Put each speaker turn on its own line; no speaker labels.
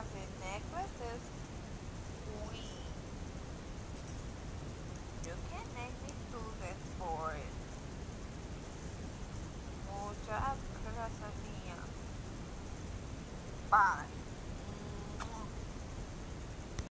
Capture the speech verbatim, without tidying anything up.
The necklace is queen. You can name me two this for it. Muchas gracias, mía. Bye.